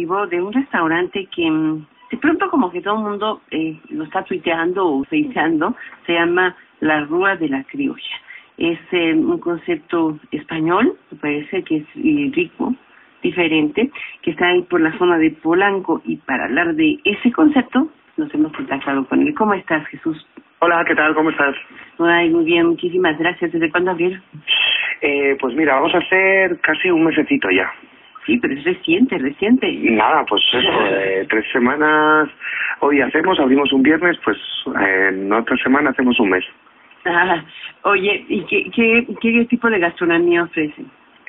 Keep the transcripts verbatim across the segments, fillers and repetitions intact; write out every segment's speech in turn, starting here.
motivo de un restaurante que mm, de pronto como que todo el mundo eh, lo está tuiteando o faceando. Se llama La Rúa de la Criolla. Es eh, un concepto español, me parece que es eh, rico, diferente, que está ahí por la zona de Polanco, y para hablar de ese concepto nos hemos contactado con él. ¿Cómo estás, Jesús? Hola, ¿qué tal? ¿Cómo estás? Ay, muy bien, muchísimas gracias. ¿Desde cuándo abrieron? Eh, pues mira, vamos a hacer casi un mesecito ya. Sí, pero es reciente, reciente. Nada, pues eso, eh, tres semanas hoy hacemos, abrimos un viernes, pues eh, en otra semana hacemos un mes. Ah, oye, ¿y qué, qué, qué tipo de gastronomía ofrecen?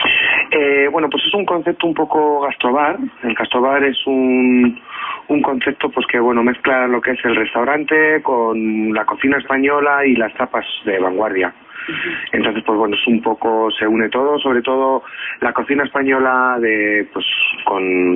Eh, bueno, pues es un concepto un poco gastrobar. El gastrobar es un, un concepto pues que bueno mezcla lo que es el restaurante con la cocina española y las tapas de vanguardia. Entonces, pues bueno, es un poco, se une todo, sobre todo la cocina española de pues con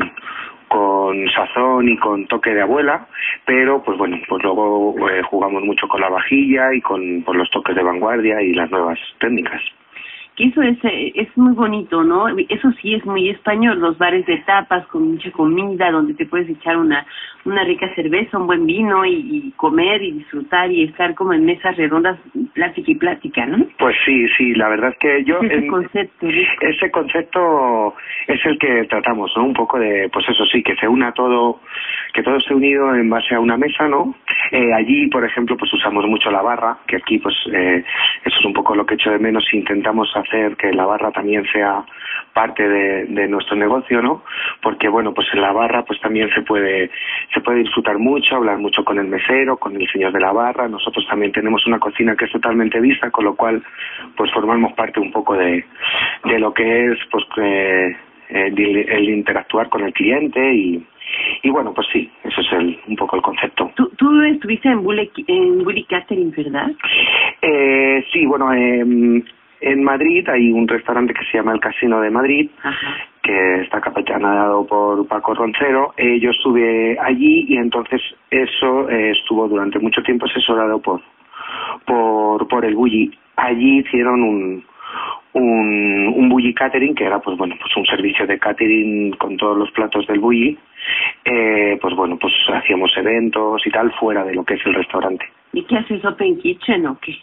con sazón y con toque de abuela, pero pues bueno, pues luego eh, jugamos mucho con la vajilla y con, con los toques de vanguardia y las nuevas técnicas. Que eso es eh, es muy bonito, ¿no? Eso sí es muy español, los bares de tapas con mucha comida, donde te puedes echar una una rica cerveza, un buen vino y, y comer y disfrutar y estar como en mesas redondas, plática y plática, ¿no? Pues sí, sí, la verdad es que yo... Ese en, concepto, rico. Ese concepto es el que tratamos, ¿no? Un poco de, pues eso sí, que se una todo, que todo esté unido en base a una mesa, ¿no? Eh, allí, por ejemplo, pues usamos mucho la barra, que aquí, pues, eh, eso es un poco lo que echo de menos. Intentamos hacer que la barra también sea parte de, de nuestro negocio, ¿no? Porque, bueno, pues en la barra, pues también se puede, se puede disfrutar mucho, hablar mucho con el mesero, con el señor de la barra. Nosotros también tenemos una cocina que es totalmente vista, con lo cual, pues formamos parte un poco de, de lo que es, pues, eh, el, el interactuar con el cliente y, y bueno, pues sí, eso es el, un poco el concepto. ¿Tú, tú estuviste en Bully, en Bully Catering, verdad? Eh, sí, bueno, eh, en Madrid hay un restaurante que se llama El Casino de Madrid. Ajá. Que está capitaneado por Paco Roncero. Eh, yo estuve allí y entonces eso eh, estuvo durante mucho tiempo asesorado por por por el Bulli. Allí hicieron un un un Bulli Catering, que era pues bueno pues un servicio de catering con todos los platos del Bulli. Eh, pues bueno, pues hacíamos eventos y tal fuera de lo que es el restaurante. ¿Y qué haces, Open Kitchen o qué?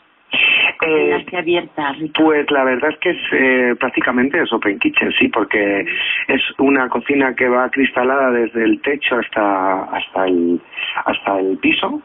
Eh, que abierta, rica. Pues la verdad es que es eh, prácticamente es Open Kitchen, sí, porque es una cocina que va cristalada desde el techo hasta hasta el hasta el piso.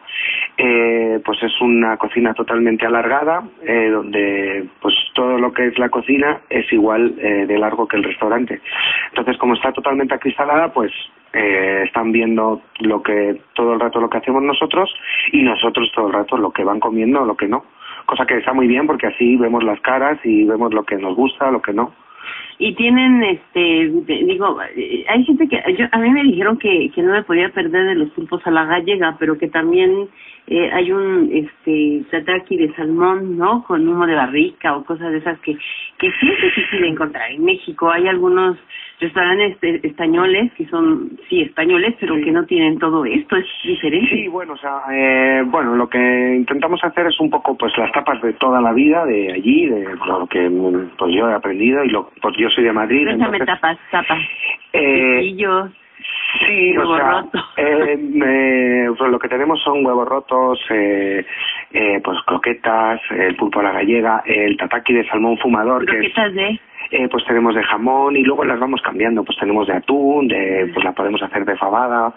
Eh, pues es una cocina totalmente alargada, eh, donde pues todo lo que es la cocina es igual eh, de largo que el restaurante. Entonces, como está totalmente acristalada, pues eh, están viendo lo que todo el rato lo que hacemos nosotros y nosotros todo el rato lo que van comiendo o lo que no. Cosa que está muy bien porque así vemos las caras y vemos lo que nos gusta, lo que no. Y tienen, este, digo, hay gente que, yo, a mí me dijeron que, que no me podía perder de los pulpos a la gallega, pero que también eh, hay un, este, tataki de salmón, ¿no? Con humo de barrica o cosas de esas que, que sí es difícil de encontrar. En México hay algunos restaurantes eh, españoles que son, sí, españoles, pero sí, que no tienen todo esto, es diferente. Sí, bueno, o sea, eh, bueno, lo que intentamos hacer es un poco, pues, las tapas de toda la vida, de allí, de lo que, pues, yo he aprendido y lo, pues, yo soy de Madrid. Cuéntame, entonces, tapas, tapas. Eh, Piquillos. Sí, o sea, eh, eh, pues lo que tenemos son huevos rotos, eh, eh, pues croquetas, el pulpo a la gallega, el tataki de salmón fumador. ¿Croquetas que es, de? Eh, pues tenemos de jamón y luego las vamos cambiando, pues tenemos de atún, de pues la podemos hacer de fabada,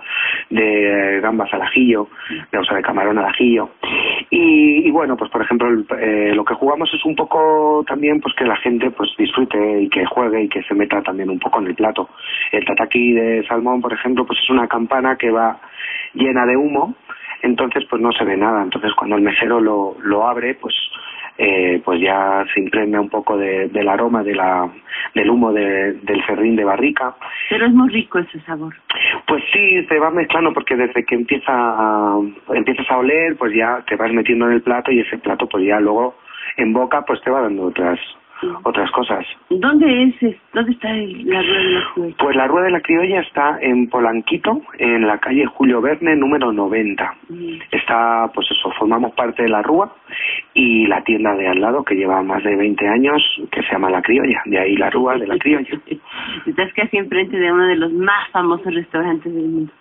de gambas al ajillo, de, o sea, de camarón al ajillo. Y, y bueno, pues por ejemplo, el, eh, lo que jugamos es un poco también pues que la gente pues disfrute y que juegue y que se meta también un poco en el plato. El tataki de salmón, por ejemplo, pues es una campana que va llena de humo, entonces pues no se ve nada. Entonces cuando el mesero lo, lo abre, pues Eh, pues ya se impregna un poco de, del aroma de la del humo de, del serrín de barrica. Pero es muy rico ese sabor. Pues sí, se va mezclando porque desde que empieza a, empiezas a oler, pues ya te vas metiendo en el plato y ese plato pues ya luego en boca pues te va dando otras otras cosas. ¿Dónde es, dónde está la Rueda de la Criolla? Pues la Rueda de la Criolla está en Polanquito, en la calle Julio Verne, número noventa. Mm. Está, pues eso, formamos parte de la Rúa y la tienda de al lado, que lleva más de veinte años, que se llama La Criolla, de ahí la Rúa de la Criolla. Estás casi enfrente de uno de los más famosos restaurantes del mundo.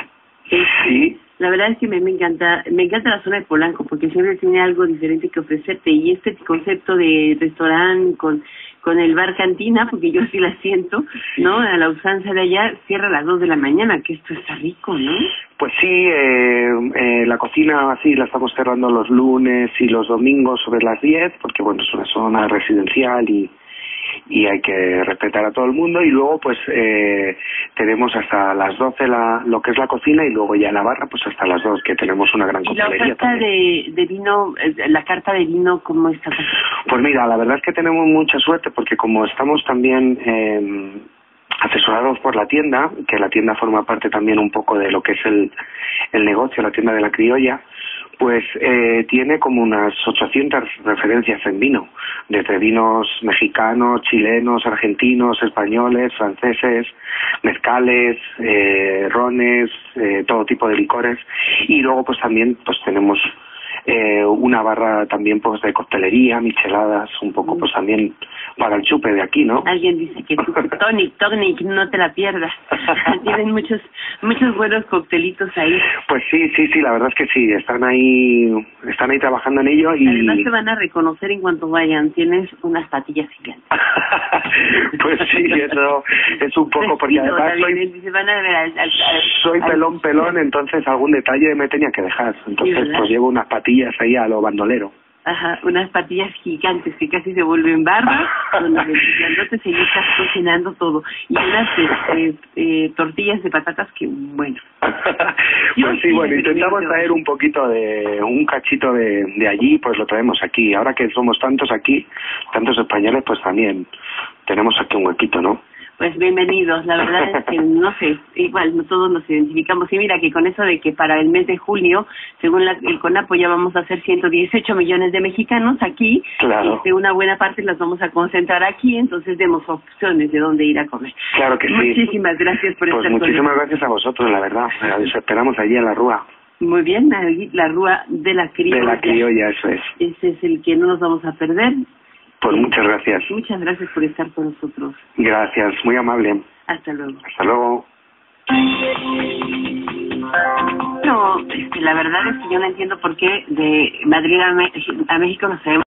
Sí. La verdad es que me, me encanta, me encanta la zona de Polanco porque siempre tiene algo diferente que ofrecerte y este concepto de restaurante con con el bar cantina, porque yo sí la siento, ¿no? A la usanza de allá cierra a las dos de la mañana, que esto está rico, ¿no? Pues sí, eh, eh, la cocina así la estamos cerrando los lunes y los domingos sobre las diez, porque bueno, es una zona residencial y y hay que respetar a todo el mundo, y luego pues eh, tenemos hasta las doce la, lo que es la cocina, y luego ya la barra pues hasta las dos, que tenemos una gran coctelería. ¿Y la carta de, de vino, la carta de vino cómo está? Pues mira, la verdad es que tenemos mucha suerte porque como estamos también eh, asesorados por la tienda, que la tienda forma parte también un poco de lo que es el, el negocio, la tienda de la Criolla, pues eh, tiene como unas ochocientas referencias en vino, desde vinos mexicanos, chilenos, argentinos, españoles, franceses, mezcales, eh, rones, eh, todo tipo de licores, y luego pues también pues tenemos eh, una barra también pues de coctelería, micheladas, un poco pues también para el chupe de aquí, ¿no? Alguien dice que tu tonic, tonic, no te la pierdas. Tienen muchos muchos buenos coctelitos ahí. Pues sí, sí, sí, la verdad es que sí, están ahí están ahí trabajando en ello y... Además te van a reconocer en cuanto vayan, tienes unas patillas gigantes. Pues sí, eso es un poco, porque además soy, se van a ver al, al, al, soy al, pelón, pelón, entonces algún detalle me tenía que dejar, entonces sí, pues llevo unas patillas ahí a lo bandolero. Ajá, unas patillas gigantes que casi se vuelven barba, donde no te seguís cocinando todo. Y unas eh, eh, tortillas de patatas que, bueno. Pues sí, bueno, intentamos traer un poquito de, un cachito de, de allí, pues lo traemos aquí. Ahora que somos tantos aquí, tantos españoles, pues también tenemos aquí un huequito, ¿no? Pues bienvenidos, la verdad es que no sé, igual no todos nos identificamos. Y mira que con eso de que para el mes de junio, según la, el CONAPO, ya vamos a hacer ciento dieciocho millones de mexicanos aquí, claro. Y de una buena parte las vamos a concentrar aquí, entonces demos opciones de dónde ir a comer. Claro que sí. Muchísimas gracias por pues estar muchísimas con gracias a vosotros, la verdad. Os esperamos allí en la Rúa. Muy bien, la Rúa de la Criolla. De la Criolla, eso es. Ese es el que no nos vamos a perder. Pues muchas gracias. Muchas gracias por estar con nosotros. Gracias, muy amable. Hasta luego. Hasta luego. No, este, la verdad es que yo no entiendo por qué de Madrid a, Me- a México nos traemos